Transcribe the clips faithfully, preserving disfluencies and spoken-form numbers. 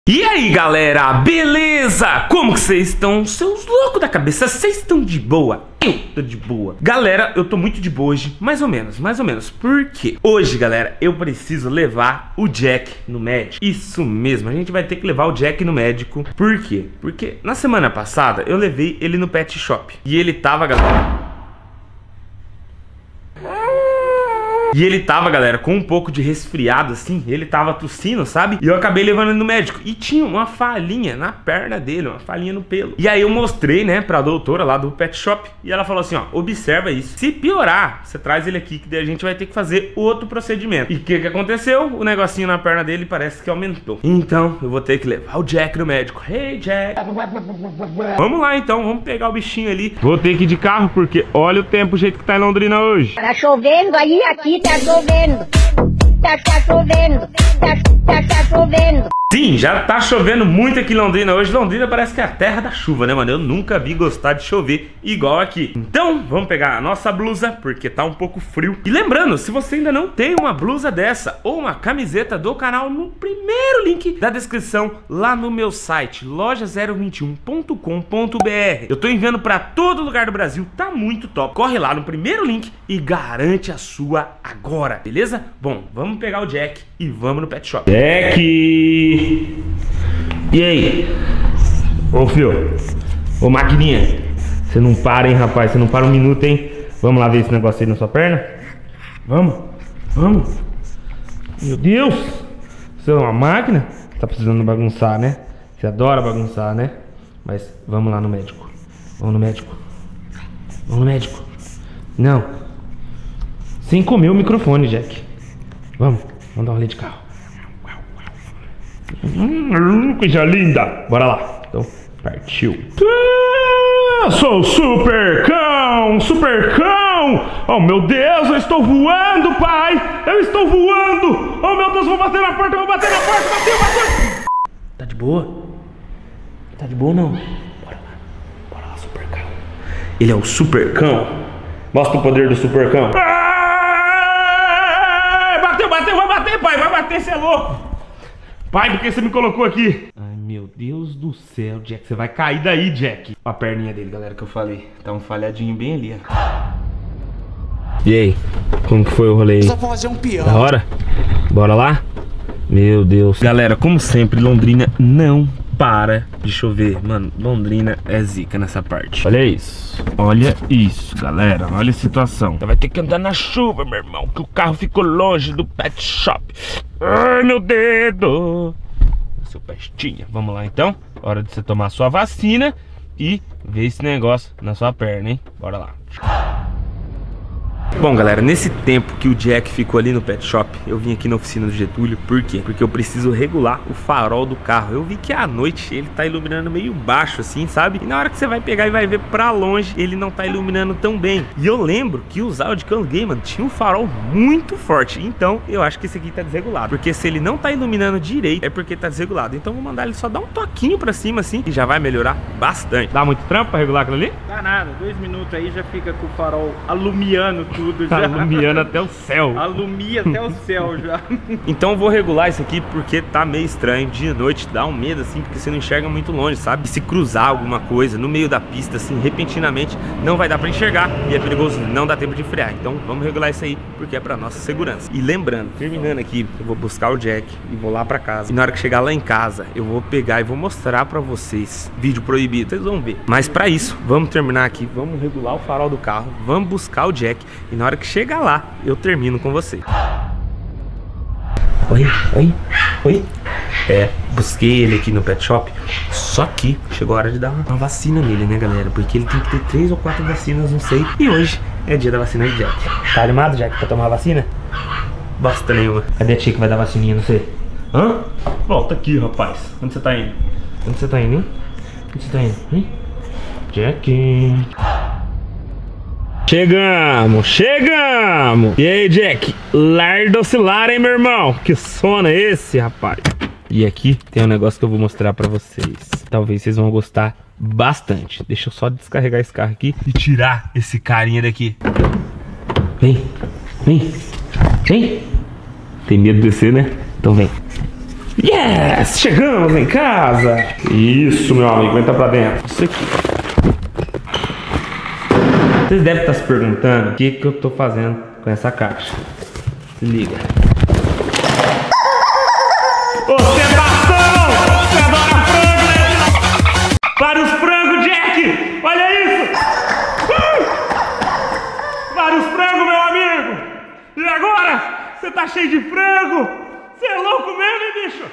E aí galera, beleza? Como que vocês estão? Seus loucos da cabeça, vocês estão de boa? Eu tô de boa. Galera, eu tô muito de boa hoje, mais ou menos, mais ou menos. Por quê? Hoje, galera, eu preciso levar o Jack no médico. Isso mesmo, a gente vai ter que levar o Jack no médico. Por quê? Porque na semana passada eu levei ele no pet shop e ele tava, galera... E ele tava, galera, com um pouco de resfriado, assim. Ele tava tossindo, sabe? E eu acabei levando ele no médico. E tinha uma falhinha na perna dele, uma falhinha no pelo. E aí eu mostrei, né, pra doutora lá do pet shop. E ela falou assim, ó, observa isso. Se piorar, você traz ele aqui, que daí a gente vai ter que fazer outro procedimento. E o que que aconteceu? O negocinho na perna dele parece que aumentou. Então, eu vou ter que levar o Jack no médico. Hey, Jack! Vamos lá, então. Vamos pegar o bichinho ali. Vou ter que ir de carro, porque olha o tempo, o jeito que tá em Londrina hoje. Tá chovendo aí, aqui tá chovendo, tá, tá chovendo, tá, tá, tá chovendo. Sim, já tá chovendo muito aqui em Londrina hoje. Londrina parece que é a terra da chuva, né, mano? Eu nunca vi gostar de chover igual aqui. Então, vamos pegar a nossa blusa, porque tá um pouco frio. E lembrando, se você ainda não tem uma blusa dessa ou uma camiseta do canal, no primeiro link da descrição, lá no meu site, loja zero vinte e um ponto com ponto br. Eu tô enviando pra todo lugar do Brasil, tá muito top. Corre lá no primeiro link e garante a sua agora, beleza? Bom, vamos pegar o Jack e vamos no pet shop. Jack! E aí? Ô filho, ô maquininha, você não para, hein, rapaz? Você não para um minuto, hein? Vamos lá ver esse negócio aí na sua perna? Vamos, vamos. Meu Deus, você é uma máquina? Tá precisando bagunçar, né? Você adora bagunçar, né? Mas vamos lá no médico. Vamos no médico. Vamos no médico. Não. Sem comer o microfone, Jack. Vamos, vamos dar um rolê de carro. Hum, coisa linda. Bora lá. Então, partiu. Eu sou o Super Cão, Super Cão. Oh, meu Deus, eu estou voando, pai. Eu estou voando. Oh, meu Deus, vou bater na porta, vou bater na porta. Bateu, bateu. Tá de boa? Tá de boa ou não? Bora lá. Bora lá, Super Cão. Ele é o Super Cão. Mostra o poder do Super Cão. Ah, bateu, bateu, vai bater, pai. Vai bater, você é louco. Pai, por que você me colocou aqui? Ai, meu Deus do céu, Jack. Você vai cair daí, Jack. A perninha dele, galera, que eu falei. Tá um falhadinho bem ali, ó. E aí? Como que foi o rolê aí? Só pra fazer um peão. Da hora? Bora lá? Meu Deus. Galera, como sempre, Londrina não para de chover. Mano, Londrina é zica nessa parte. Olha isso. Olha isso, galera. Olha a situação. Você vai ter que andar na chuva, meu irmão, que o carro ficou longe do pet shop. Ai, meu dedo. Seu pestinha. Vamos lá, então. Hora de você tomar a sua vacina e ver esse negócio na sua perna, hein? Bora lá. Bom, galera, nesse tempo que o Jack ficou ali no pet shop, eu vim aqui na oficina do Getúlio. Por quê? Porque eu preciso regular o farol do carro. Eu vi que à noite ele tá iluminando meio baixo assim, sabe? E na hora que você vai pegar e vai ver pra longe, ele não tá iluminando tão bem. E eu lembro que os Audi que eu aluguei, mano, tinha um farol muito forte. Então eu acho que esse aqui tá desregulado, porque se ele não tá iluminando direito, é porque tá desregulado. Então vou mandar ele só dar um toquinho pra cima assim, e já vai melhorar bastante. Dá muito trampo pra regular aquilo ali? Dá nada, dois minutos aí já fica com o farol alumiando tudo. Tudo já. Alumiando até o céu. Alumia até o céu já. Então eu vou regular isso aqui porque tá meio estranho. Dia e noite dá um medo assim, porque você não enxerga muito longe, sabe? E se cruzar alguma coisa no meio da pista assim, repentinamente, não vai dar pra enxergar e é perigoso, não dá tempo de frear. Então vamos regular isso aí, porque é pra nossa segurança. E lembrando, terminando aqui, eu vou buscar o Jack e vou lá pra casa. E na hora que chegar lá em casa, eu vou pegar e vou mostrar pra vocês. Vídeo proibido, vocês vão ver. Mas pra isso, vamos terminar aqui, vamos regular o farol do carro, vamos buscar o Jack. E na hora que chegar lá, eu termino com você. Oi, oi, oi. É, busquei ele aqui no pet shop. Só que chegou a hora de dar uma vacina nele, né, galera? Porque ele tem que ter três ou quatro vacinas, não sei. E hoje é dia da vacina de Jack. Tá animado, Jack, pra tomar a vacina? Bosta nenhuma. Cadê a tia que vai dar vacininha, não sei? Hã? Volta aqui, rapaz. Onde você tá indo? Onde você tá indo, hein? Onde você tá indo, hein? Jack... Chegamos, chegamos! E aí, Jack? Lar do oscilar, hein, meu irmão? Que sono é esse, rapaz? E aqui tem um negócio que eu vou mostrar pra vocês. Talvez vocês vão gostar bastante. Deixa eu só descarregar esse carro aqui e tirar esse carinha daqui. Vem, vem, vem. Tem medo de descer, né? Então vem. Yes! Chegamos em casa! Isso, meu amigo, entra pra dentro. Isso aqui. Vocês devem estar se perguntando o que, que eu tô fazendo com essa caixa. Se liga. Ostentação! Você adora frango, né? Vários frangos, Jack! Olha isso! Uh! Vários frangos, meu amigo! E agora? Você tá cheio de frango! Você é louco mesmo, hein, bicho?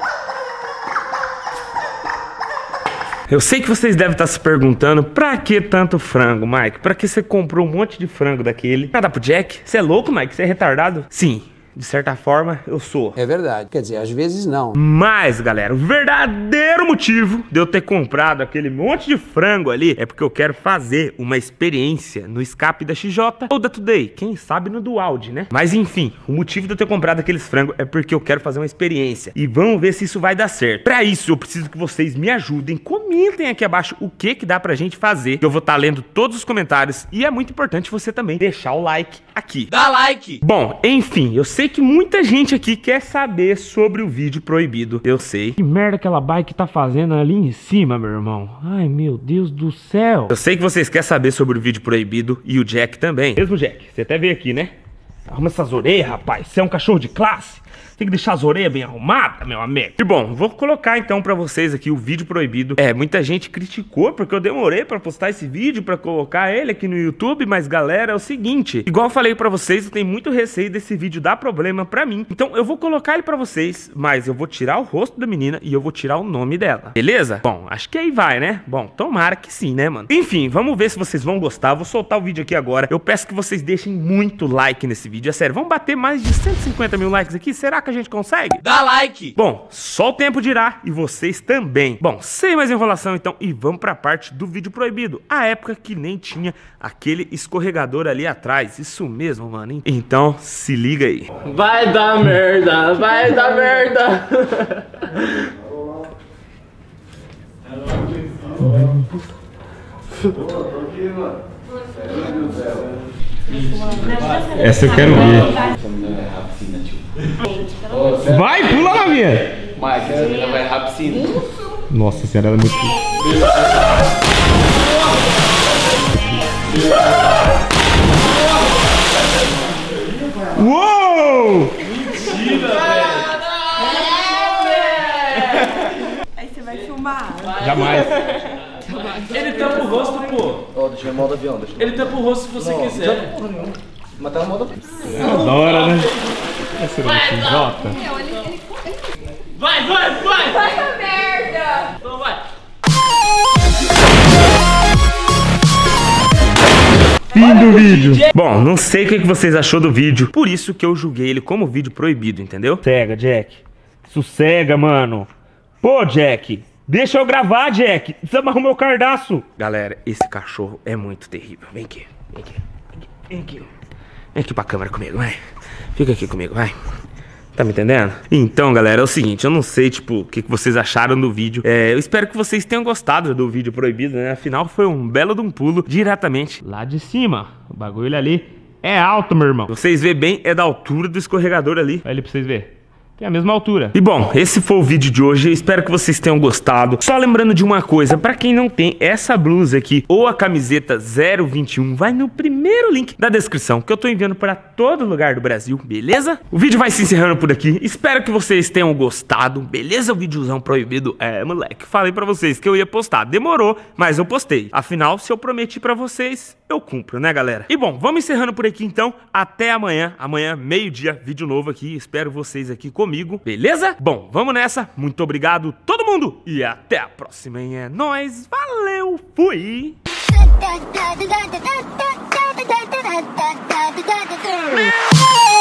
Eu sei que vocês devem estar se perguntando, pra que tanto frango, Mike? Pra que você comprou um monte de frango daquele? Pra dar pro Jack? Você é louco, Mike? Você é retardado? Sim. De certa forma, eu sou. É verdade. Quer dizer, às vezes não. Mas, galera, o verdadeiro motivo de eu ter comprado aquele monte de frango ali é porque eu quero fazer uma experiência no escape da X J ou da Today. Quem sabe no do Audi, né? Mas, enfim, o motivo de eu ter comprado aqueles frangos é porque eu quero fazer uma experiência. E vamos ver se isso vai dar certo. Pra isso, eu preciso que vocês me ajudem. Comentem aqui abaixo o que que dá pra gente fazer. Eu vou estar lendo todos os comentários. E é muito importante você também deixar o like aqui. Dá like! Bom, enfim, eu sei que muita gente aqui quer saber sobre o vídeo proibido. Eu sei. Que merda aquela bike tá fazendo ali em cima, meu irmão? Ai, meu Deus do céu. Eu sei que vocês querem saber sobre o vídeo proibido e o Jack também. Mesmo, Jack, você até veio aqui, né? Arruma essas orelhas, rapaz. Você é um cachorro de classe. Tem que deixar as orelhas bem arrumadas, meu amigo. E bom, vou colocar então pra vocês aqui o vídeo proibido. É, muita gente criticou porque eu demorei pra postar esse vídeo, pra colocar ele aqui no YouTube. Mas galera, é o seguinte, igual eu falei pra vocês, eu tenho muito receio desse vídeo dar problema pra mim. Então eu vou colocar ele pra vocês, mas eu vou tirar o rosto da menina e eu vou tirar o nome dela. Beleza? Bom, acho que aí vai, né? Bom, tomara que sim, né, mano? Enfim, vamos ver se vocês vão gostar. Vou soltar o vídeo aqui agora. Eu peço que vocês deixem muito like nesse vídeo. É sério, vamos bater mais de cento e cinquenta mil likes aqui? Será que a gente consegue? Dá like! Bom, só o tempo dirá e vocês também. Bom, sem mais enrolação então, e vamos pra parte do vídeo proibido. A época que nem tinha aquele escorregador ali atrás. Isso mesmo, mano, hein? Então, se liga aí. Vai dar merda, vai dar merda. Essa eu quero ver. Vai, pula lá, minha! Mike, essa menina vai rapidinho. Nossa senhora, ela é muito... Uou! Mentira, velho! Aí você vai filmar. Jamais. Ele tampa o rosto, pô. Ó, oh, deixa eu ir modo avião, deixa eu... Ele tampa o rosto se você não, quiser. Não, mas tá no modo avião. Adora, né? Esse era um Jota. Vai, vai, vai! Vai a merda! Então vai! Fim do vídeo. Bom, não sei o que vocês achou do vídeo, por isso que eu julguei ele como vídeo proibido, entendeu? Sossega, Jack. Sossega, mano. Pô, Jack. Deixa eu gravar, Jack. Precisa amarrar o meu cardaço. Galera, esse cachorro é muito terrível. Vem aqui. Vem aqui. Vem aqui. Vem aqui pra câmera comigo, vai. Fica aqui comigo, vai. Tá me entendendo? Então, galera, é o seguinte, eu não sei, tipo, o que que vocês acharam do vídeo. É, eu espero que vocês tenham gostado do vídeo proibido, né? Afinal, foi um belo de um pulo diretamente lá de cima. O bagulho ali é alto, meu irmão. Vocês vê bem, é da altura do escorregador ali. Olha ali pra vocês verem. Tem a mesma altura. E bom, esse foi o vídeo de hoje. Eu espero que vocês tenham gostado. Só lembrando de uma coisa, pra quem não tem essa blusa aqui ou a camiseta zero vinte e um, vai no primeiro link da descrição que eu tô enviando pra todo lugar do Brasil, beleza? O vídeo vai se encerrando por aqui. Espero que vocês tenham gostado, beleza? O videozão proibido. É, moleque, falei pra vocês que eu ia postar. Demorou, mas eu postei. Afinal, se eu prometi pra vocês, eu cumpro, né, galera? E bom, vamos encerrando por aqui então. Até amanhã. Amanhã, meio-dia, vídeo novo aqui. Espero vocês aqui comigo. Comigo, beleza? Bom, vamos nessa. Muito obrigado todo mundo e até a próxima, hein? É nóis, valeu, fui! Da da da da da da da da da da da da da da da